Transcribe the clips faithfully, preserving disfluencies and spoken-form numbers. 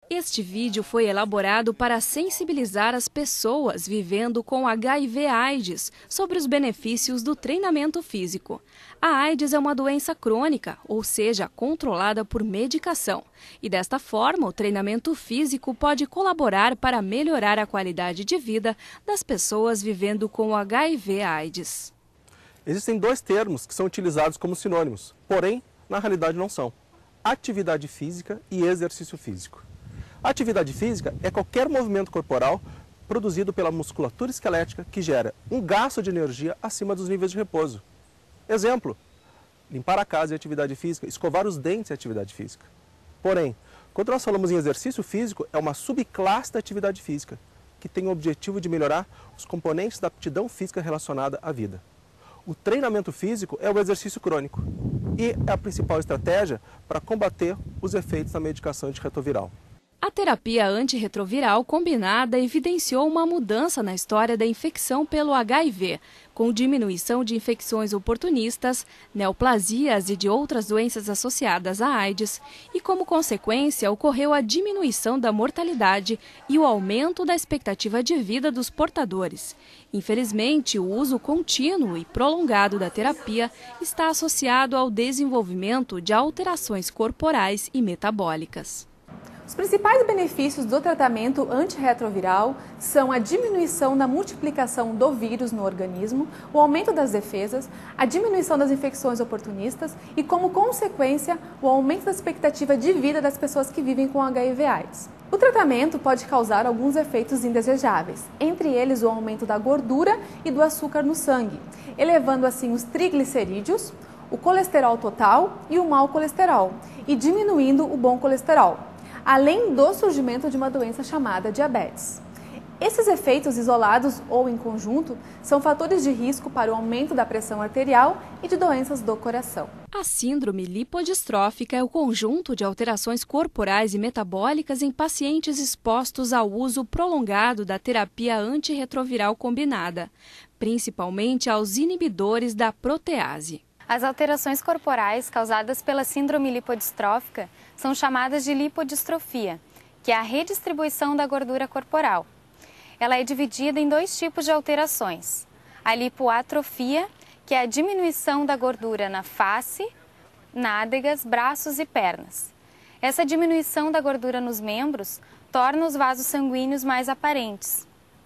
Este vídeo foi elaborado para sensibilizar as pessoas vivendo com H I V AIDS sobre os benefícios do treinamento físico. A AIDS é uma doença crônica, ou seja, controlada por medicação. E desta forma, o treinamento físico pode colaborar para melhorar a qualidade de vida das pessoas vivendo com H I V AIDS. Existem dois termos que são utilizados como sinônimos, porém, na realidade não são: atividade física e exercício físico. A atividade física é qualquer movimento corporal produzido pela musculatura esquelética que gera um gasto de energia acima dos níveis de repouso. Exemplo: limpar a casa é atividade física, escovar os dentes é atividade física. Porém, quando nós falamos em exercício físico, é uma subclasse da atividade física, que tem o objetivo de melhorar os componentes da aptidão física relacionada à vida. O treinamento físico é o exercício crônico e é a principal estratégia para combater os efeitos da medicação antirretroviral. A terapia antirretroviral combinada evidenciou uma mudança na história da infecção pelo H I V, com diminuição de infecções oportunistas, neoplasias e de outras doenças associadas à AIDS, e como consequência ocorreu a diminuição da mortalidade e o aumento da expectativa de vida dos portadores. Infelizmente, o uso contínuo e prolongado da terapia está associado ao desenvolvimento de alterações corporais e metabólicas. Os principais benefícios do tratamento antirretroviral são a diminuição da multiplicação do vírus no organismo, o aumento das defesas, a diminuição das infecções oportunistas e, como consequência, o aumento da expectativa de vida das pessoas que vivem com H I V AIDS. O tratamento pode causar alguns efeitos indesejáveis, entre eles o aumento da gordura e do açúcar no sangue, elevando assim os triglicerídeos, o colesterol total e o mau colesterol, e diminuindo o bom colesterol, além do surgimento de uma doença chamada diabetes. Esses efeitos isolados ou em conjunto são fatores de risco para o aumento da pressão arterial e de doenças do coração. A síndrome lipodistrófica é o conjunto de alterações corporais e metabólicas em pacientes expostos ao uso prolongado da terapia antirretroviral combinada, principalmente aos inibidores da protease. As alterações corporais causadas pela síndrome lipodistrófica são chamadas de lipodistrofia, que é a redistribuição da gordura corporal. Ela é dividida em dois tipos de alterações: a lipoatrofia, que é a diminuição da gordura na face, nádegas, braços e pernas. Essa diminuição da gordura nos membros torna os vasos sanguíneos mais aparentes.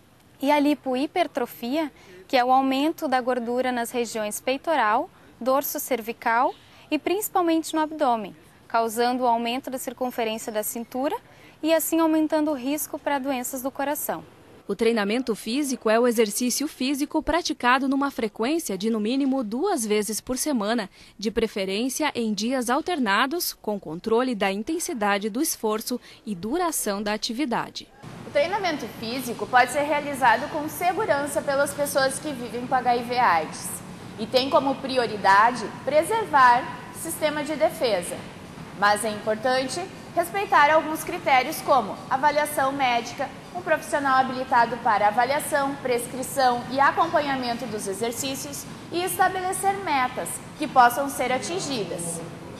E a lipohipertrofia, que é o aumento da gordura nas regiões peitoral, dorso cervical e principalmente no abdômen, causando o aumento da circunferência da cintura e assim aumentando o risco para doenças do coração. O treinamento físico é o exercício físico praticado numa frequência de no mínimo duas vezes por semana, de preferência em dias alternados, com controle da intensidade do esforço e duração da atividade. O treinamento físico pode ser realizado com segurança pelas pessoas que vivem com H I V AIDS e tem como prioridade preservar o sistema de defesa. Mas é importante respeitar alguns critérios como avaliação médica, um profissional habilitado para avaliação, prescrição e acompanhamento dos exercícios e estabelecer metas que possam ser atingidas.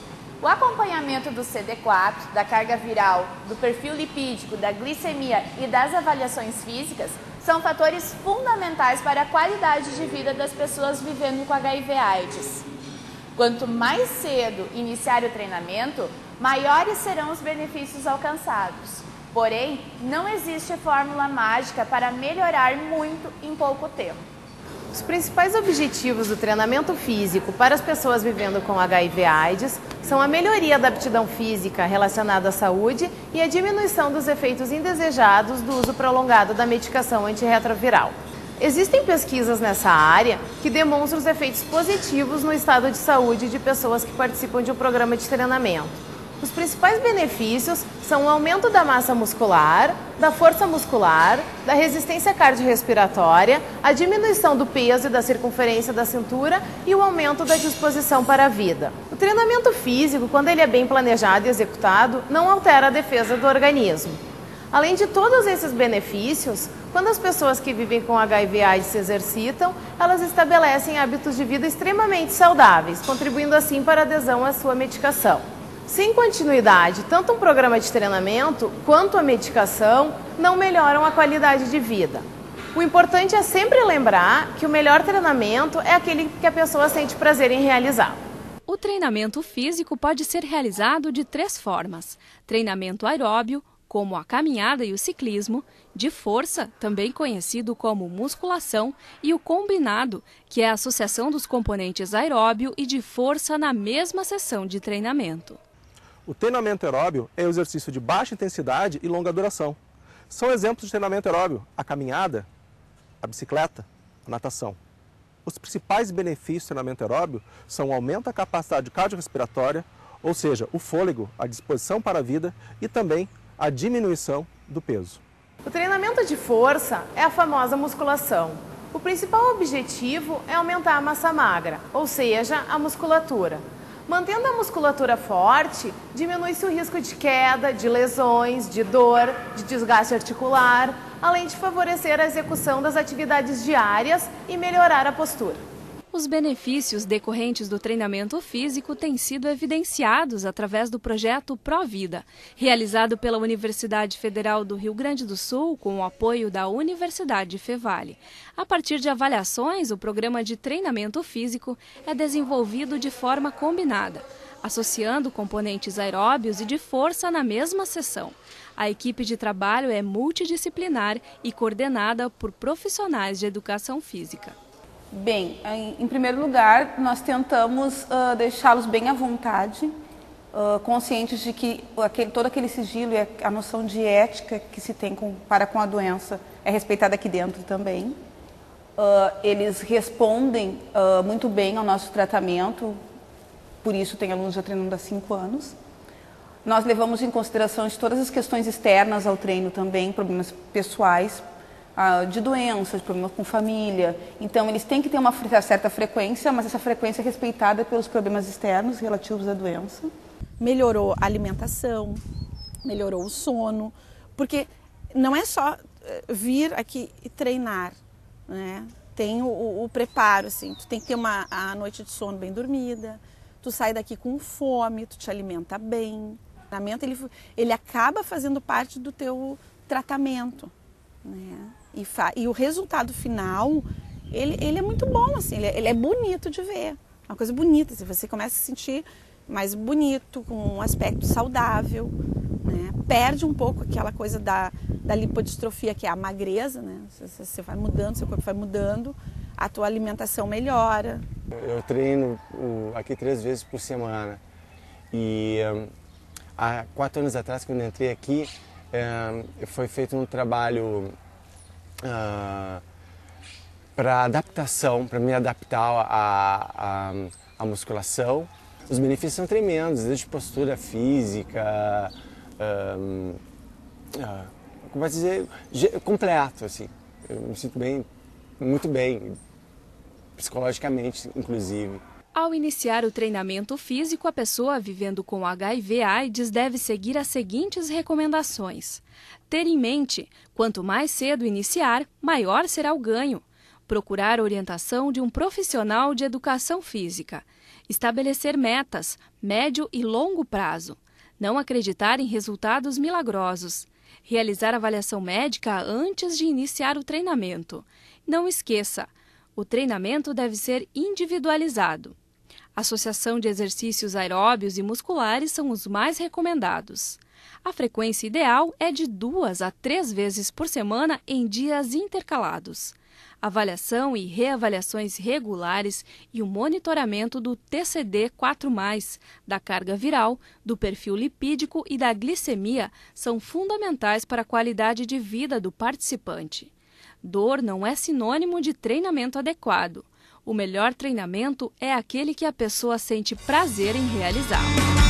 O acompanhamento do C D quatro, da carga viral, do perfil lipídico, da glicemia e das avaliações físicas são fatores fundamentais para a qualidade de vida das pessoas vivendo com H I V AIDS. Quanto mais cedo iniciar o treinamento, maiores serão os benefícios alcançados. Porém, não existe fórmula mágica para melhorar muito em pouco tempo. Os principais objetivos do treinamento físico para as pessoas vivendo com H I V AIDS são a melhoria da aptidão física relacionada à saúde e a diminuição dos efeitos indesejados do uso prolongado da medicação antirretroviral. Existem pesquisas nessa área que demonstram os efeitos positivos no estado de saúde de pessoas que participam de um programa de treinamento. Os principais benefícios são o aumento da massa muscular, da força muscular, da resistência cardiorrespiratória, a diminuição do peso e da circunferência da cintura e o aumento da disposição para a vida. O treinamento físico, quando ele é bem planejado e executado, não altera a defesa do organismo. Além de todos esses benefícios, quando as pessoas que vivem com H I V AIDS se exercitam, elas estabelecem hábitos de vida extremamente saudáveis, contribuindo assim para a adesão à sua medicação. Sem continuidade, tanto um programa de treinamento quanto a medicação não melhoram a qualidade de vida. O importante é sempre lembrar que o melhor treinamento é aquele que a pessoa sente prazer em realizar. O treinamento físico pode ser realizado de três formas: treinamento aeróbio, como a caminhada e o ciclismo, de força, também conhecido como musculação, e o combinado, que é a associação dos componentes aeróbio e de força na mesma sessão de treinamento. O treinamento aeróbio é o exercício de baixa intensidade e longa duração. São exemplos de treinamento aeróbio: a caminhada, a bicicleta, a natação. Os principais benefícios do treinamento aeróbio são o aumento da capacidade cardiorrespiratória, ou seja, o fôlego, a disposição para a vida, e também a diminuição do peso. O treinamento de força é a famosa musculação. O principal objetivo é aumentar a massa magra, ou seja, a musculatura. Mantendo a musculatura forte, diminui-se o risco de queda, de lesões, de dor, de desgaste articular, além de favorecer a execução das atividades diárias e melhorar a postura. Os benefícios decorrentes do treinamento físico têm sido evidenciados através do projeto Provida, realizado pela Universidade Federal do Rio Grande do Sul com o apoio da Universidade Fevale. A partir de avaliações, o programa de treinamento físico é desenvolvido de forma combinada, associando componentes aeróbios e de força na mesma sessão. A equipe de trabalho é multidisciplinar e coordenada por profissionais de educação física. Bem, em, em primeiro lugar, nós tentamos uh, deixá-los bem à vontade, uh, conscientes de que aquele, todo aquele sigilo e a, a noção de ética que se tem com, para com a doença é respeitada aqui dentro também. Uh, eles respondem uh, muito bem ao nosso tratamento, por isso tem alunos já treinando há cinco anos. Nós levamos em consideração de todas as questões externas ao treino também, problemas pessoais, de doenças, problemas com família. Então, eles têm que ter uma certa frequência, mas essa frequência é respeitada pelos problemas externos relativos à doença. Melhorou a alimentação, melhorou o sono, porque não é só vir aqui e treinar, né? Tem o, o, o preparo, assim, tu tem que ter uma a noite de sono bem dormida, tu sai daqui com fome, tu te alimenta bem. O treinamento, ele, ele acaba fazendo parte do teu tratamento, né? E, fa e o resultado final, ele, ele é muito bom, assim, ele é, ele é bonito de ver. É uma coisa bonita, assim, você começa a se sentir mais bonito, com um aspecto saudável, né? Perde um pouco aquela coisa da, da lipodistrofia, que é a magreza, né? Você, você vai mudando, seu corpo vai mudando, a tua alimentação melhora. Eu treino aqui três vezes por semana. E um, há quatro anos atrás, quando eu entrei aqui, um, foi feito um trabalho Uh, para adaptação, para me adaptar à, à, à musculação. Os benefícios são tremendos, desde postura física, uh, uh, como vai dizer, completo, assim. Eu me sinto bem, muito bem, psicologicamente, inclusive. Ao iniciar o treinamento físico, a pessoa vivendo com H I V AIDS deve seguir as seguintes recomendações. Ter em mente, quanto mais cedo iniciar, maior será o ganho. Procurar orientação de um profissional de educação física. Estabelecer metas, médio e longo prazo. Não acreditar em resultados milagrosos. Realizar avaliação médica antes de iniciar o treinamento. Não esqueça, o treinamento deve ser individualizado. Associação de exercícios aeróbios e musculares são os mais recomendados. A frequência ideal é de duas a três vezes por semana em dias intercalados. Avaliação e reavaliações regulares e o monitoramento do T C D quatro mais, da carga viral, do perfil lipídico e da glicemia são fundamentais para a qualidade de vida do participante. Dor não é sinônimo de treinamento adequado. O melhor treinamento é aquele que a pessoa sente prazer em realizar.